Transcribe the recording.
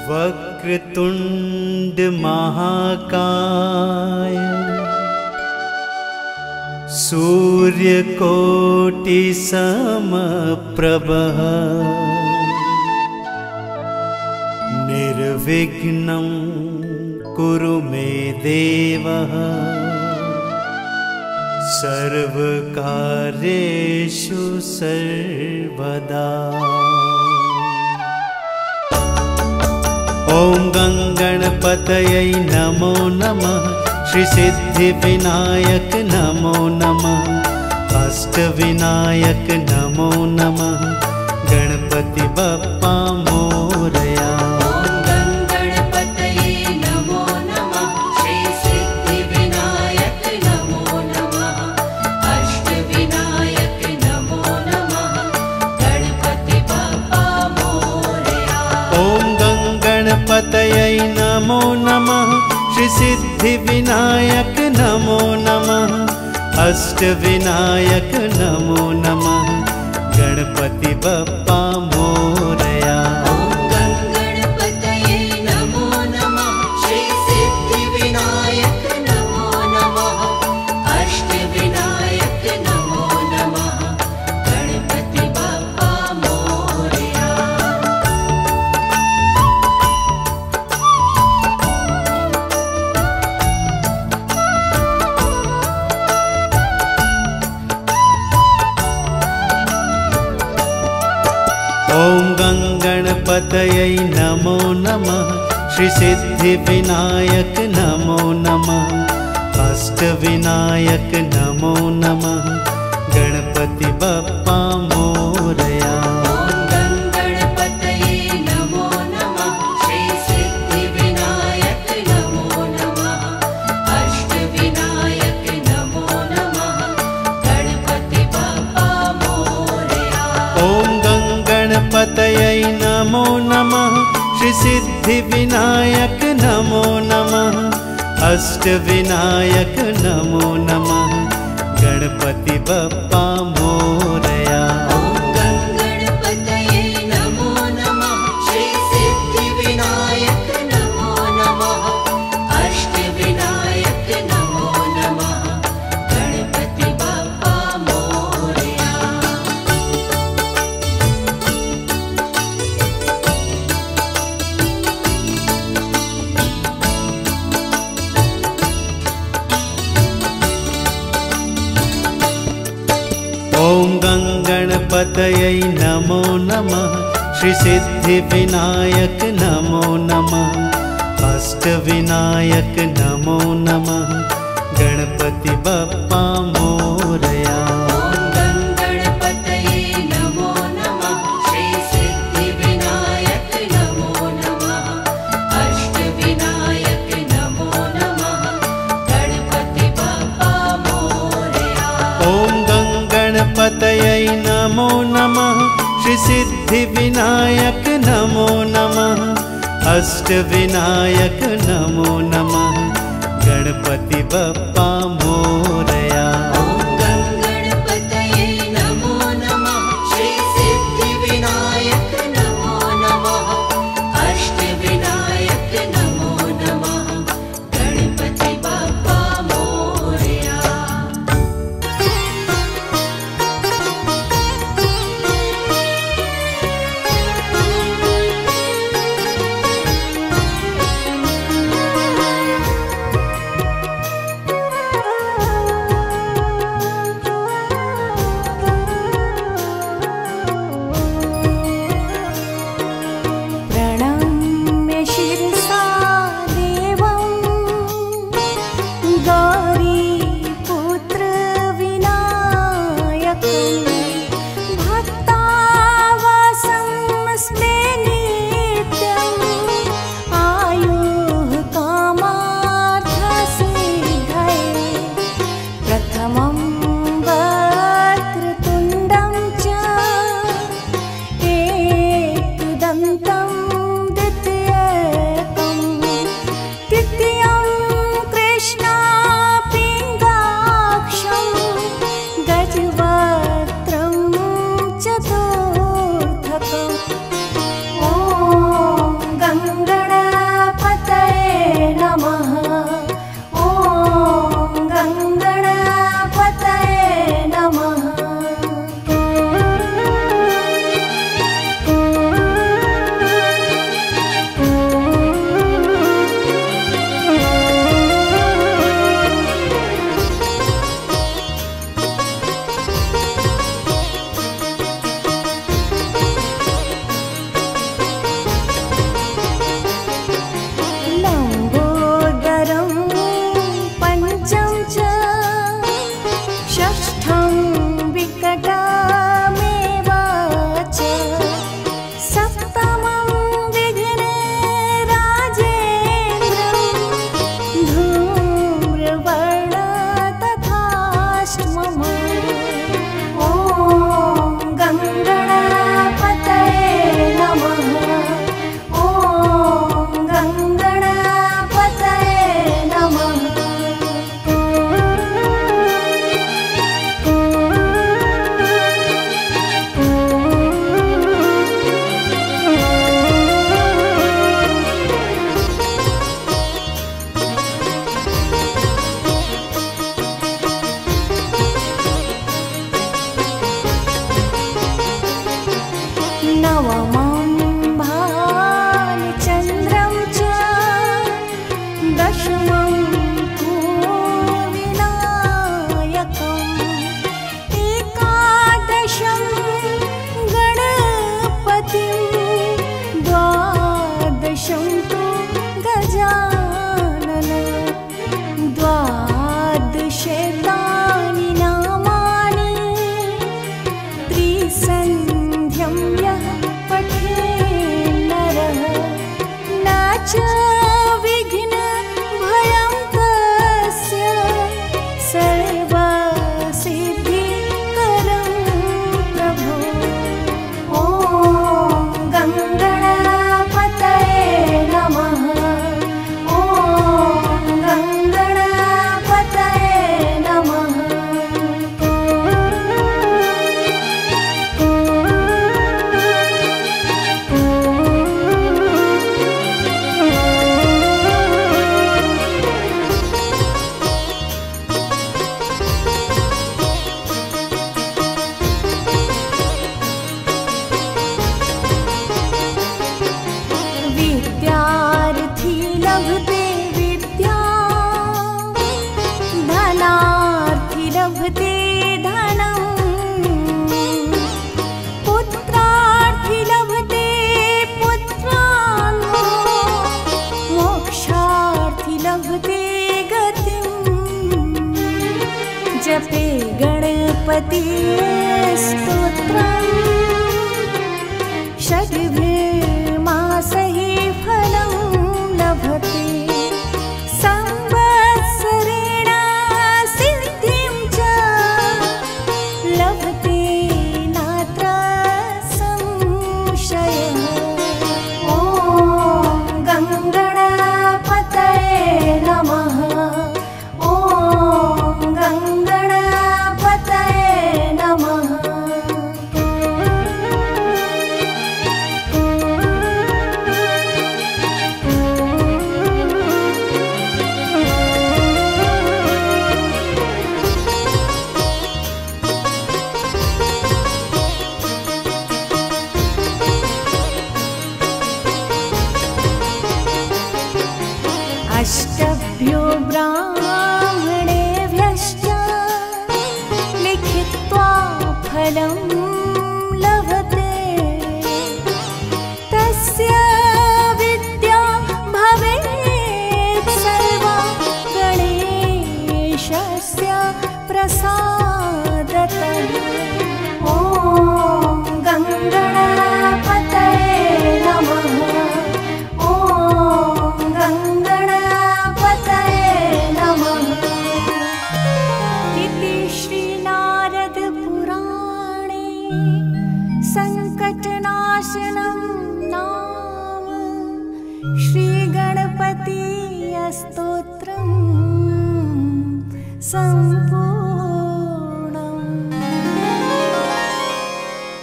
वक्रतुंड महाकाय सूर्यकोटि समप्रभ निर्विघ्नं कुरु मे देव सर्वकार्येषु सर्वदा। ओम गंगणपतये नमो नमः, श्री सिद्धिविनायक नमो नमः, अष्टविनायक नमो नमः, गणपति बप्पा मोरया। ओम गंगणपतये नमो नमः, श्री सिद्धिविनायक नमो नमः, अष्टविनायक नमो नमः, गणपति बप्पा मोरया। ओम गणपतये नमो नमः, श्री सिद्धिविनायक नमो नमः, अष्टविनायक नमो नमः, गणपति बप्पा मोरया। ओम गंगणपतये नमो नमः, श्री सिद्धिविनायक नमो नमः, अष्टविनायक नमो नमः, गणपति बप्पा मोरया। ओम गंगणपतये नमो नमः, श्री सिद्धिविनायक नमो नमः, अष्टविनायक नमो नमः, गणपति बप्पा मोरया। ओम गंगणपतये नमो नमः, श्री सिद्धिविनायक नमो नमः, अष्टविनायक नमो नमः, गणपति बप्पा मोरया। ओम गणपतये नमो नमः, श्री सिद्धिविनायक नमो नमः, अष्टविनायक नमो नमः, गणपति बप्पा मोरया। ओम गंगणपतये नमो नमः, श्री सिद्धिविनायक नमो नमः, अष्टविनायक नमो नमः, गणपति बप्पा मोरया। ओम गंगणपतये नमो नमः, श्री सिद्धिविनायक नमो नमः, अष्टविनायक नमो नमः, गणपति बप्पा मोरया। ओम गंगणपतये नमो नमः, श्री सिद्धिविनायक नमो नमः, अष्टविनायक नमो नमः, गणपति बप्पा मोरया। ओम गंगणपतये नमो नमः, श्री सिद्धिविनायक नमो नमः, अष्टविनायक नमो नमः, गणपति बप्पा मोरया। ओम गंगणपतये नमो नमः, श्री सिद्धिविनायक नमो नमः, अष्टविनायक नमो नमः, गणपति बप्पा मोरया। जपे गणपति स्तोत्रम् षड्भिर्मासैः फलं लभते संवत्सरेण सिद्धिं च लभते नात्र संशयः। ॐ गङ्गणपतये नमः। ॐ गङ्गणपतये नमः। अष्टभ्यो ब्राह्मणेभ्यश्च लिखित्वा फलं लभते तस्य विद्या भवेत् सर्वा गणेशस्य प्रसादतः। ॐ गङ्गणपतये नमः। ॐ गङ्गणपतये नमः। इति श्रीनारदपुराणे सङ्कटनाशनं नाम श्रीगणपतिस्तोत्रं सम्पूर्णम्।